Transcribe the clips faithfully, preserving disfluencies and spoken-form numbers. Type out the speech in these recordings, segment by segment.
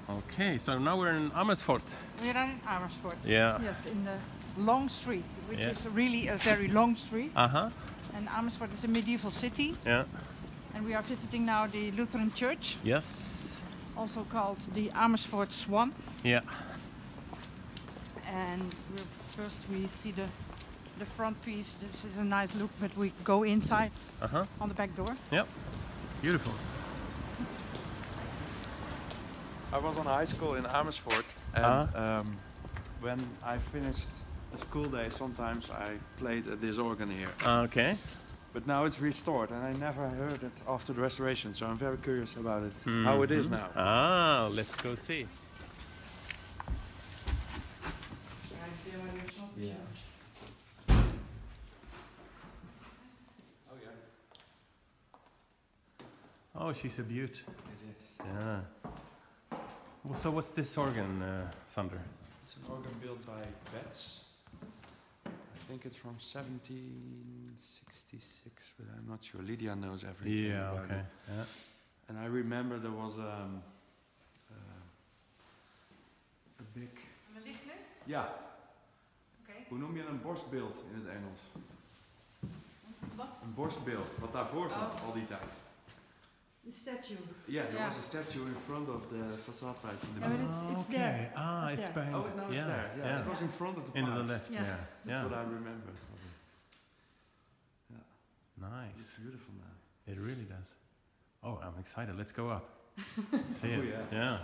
Okay, so now we're in Amersfoort. We're in Amersfoort. Yeah. Yes, in the long street, which Yeah. is really a very long street. Uh-huh. And Amersfoort is a medieval city. Yeah. And we are visiting now the Lutheran Church, Yes. also called the Amersfoort Swan. Yeah. And we're, first we see the the front piece. This is a nice look, but we go inside Uh-huh. on the back door. Yep. Beautiful. I was on high school in Amersfoort, and Ah. um, when I finished the school day, sometimes I played at this organ here. Okay. But now it's restored, and I never heard it after the restoration, so I'm very curious about it, how it is Mhm. now. Ah, let's go see. Yeah. Oh yeah, Oh, she's a beaut. it is. Yeah. Well, so what's this organ, uh, Sander? It's an organ built by Betts. I think it's from seventeen sixty-six, but I'm not sure. Lydia knows everything Yeah, about okay. it. Yeah. And I remember there was um, uh, a big... Ja, Okay. hoe noem je een borstbeeld in het Engels? Wat? Een borstbeeld, wat daarvoor zat Oh. al die tijd. The statue. Yeah, there Yeah. was a statue in front of the facade right in the Yeah, but middle. it's- it's okay. there. Ah, Up it's there. behind. Oh, now it's yeah, there. Yeah, yeah. it was in front of the In the pipes. left. Yeah. Yeah. That's Yeah. what I remember. of it. It's Nice. beautiful now. It really does. Oh, I'm excited. Let's go up. See Oh, it. yeah. Yeah.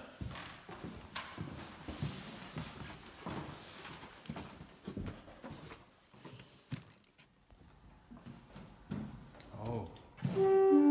Oh.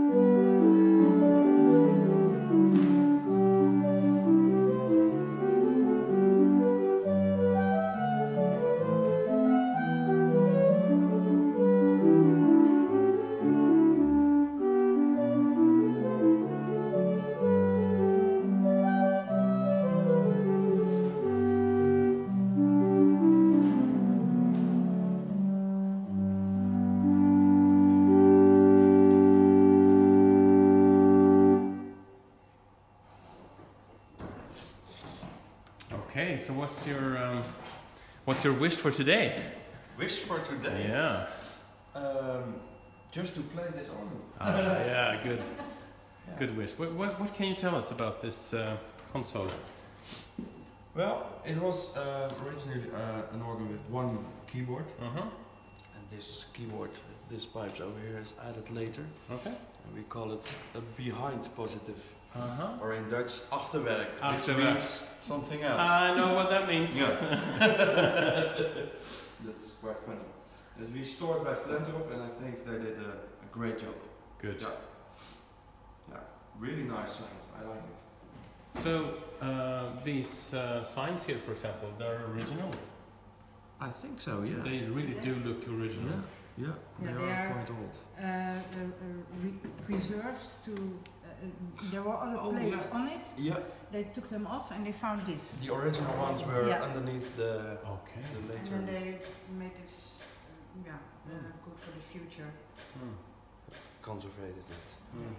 Okay, so what's your um, what's your wish for today? Wish for today? Yeah. Um, just to play this organ. Ah, yeah, good. Good wish. What, what what can you tell us about this uh, console? Well, it was uh, originally uh, an organ with one keyboard. Uh-huh. And this keyboard, this pipes over here is added later. Okay. And we call it a behind positive. Uh-huh. Or in Dutch, achterwerk, which Achterwerk. means something else. I know what that means. Yeah. That's quite funny. It's restored by Flentrop, and I think they did a, a great job. Good. Yeah. Yeah. Really nice sound. I like it. So uh, these uh, signs here, for example, they're original. I think so, yeah. They really do look original. Yeah, Yeah, they, they are, are- quite old. Uh, uh, re preserved to. Uh, there were other Oh, plates yeah. on it. Yeah, They took them off and they found this. the original ones were Yeah. underneath the, Okay. the And later. then they made this, uh, yeah, uh, good for the future. Hmm. conservated it. Hmm.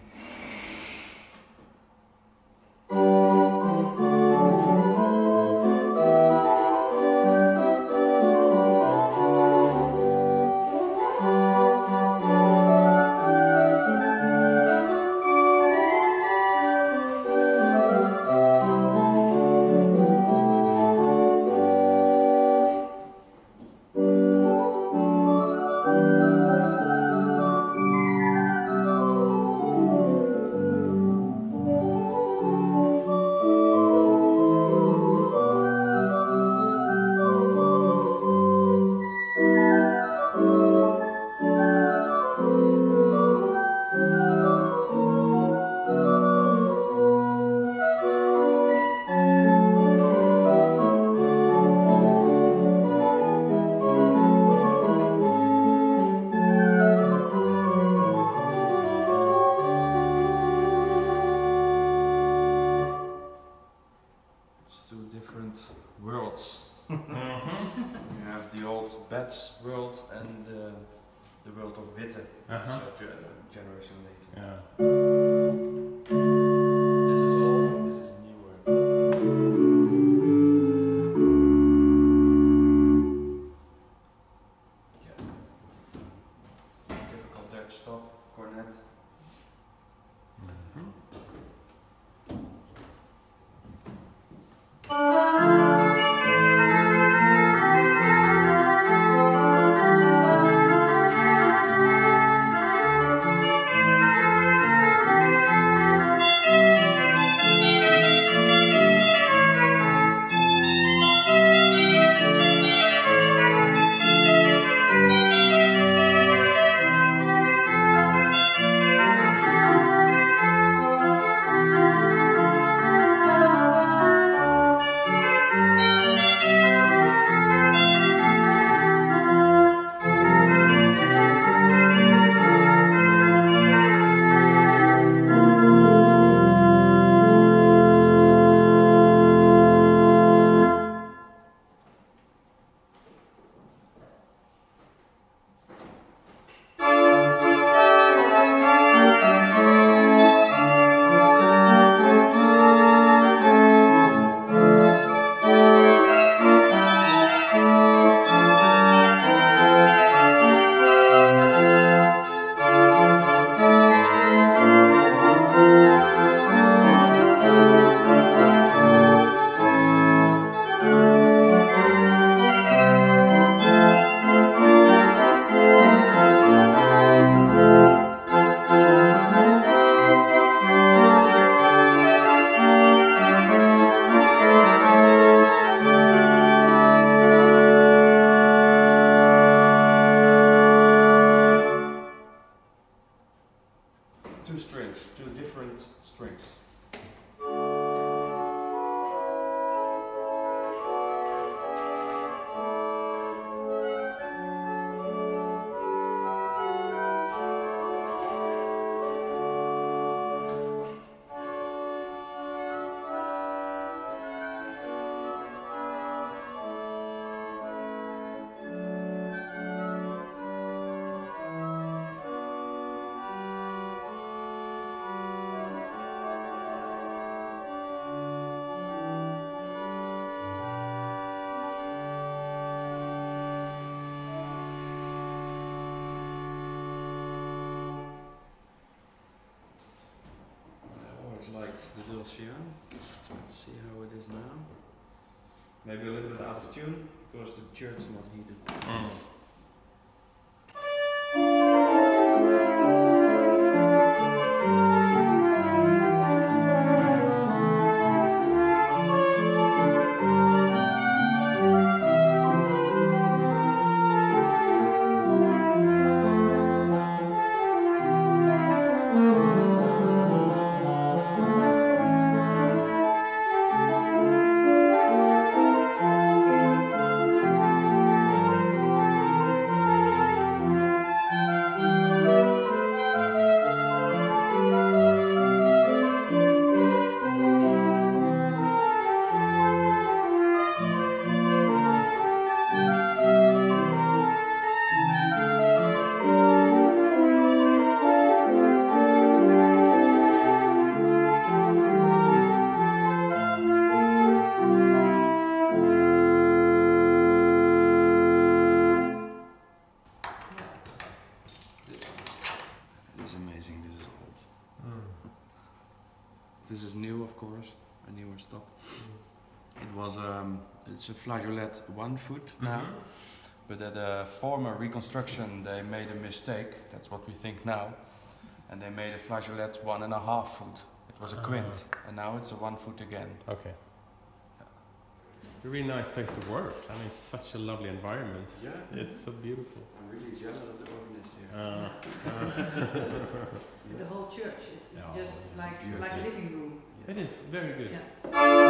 Betts' world and uh, the world of Witte, Uh-huh. so ge- generation later. Yeah. This is all, this is newer. Two strings, two different strings. Liked the Dulcian. Let's see how it is now. Maybe a little bit out of tune because the church's not heated. Mm. This is new, of course, a newer stock. Mm. It was um, it's a flageolet one foot now, mm-hmm. but at a former reconstruction they made a mistake. That's what we think now, and they made a flageolet one and a half foot. It was a quint, uh-huh. and now it's a one foot again. Okay. Yeah. It's a really nice place to work. I mean, it's such a lovely environment. Yeah. It's so beautiful. I'm really jealous of the organist here. Uh, uh. The whole church is, is oh, just like, like a living room. It is very good. Yeah.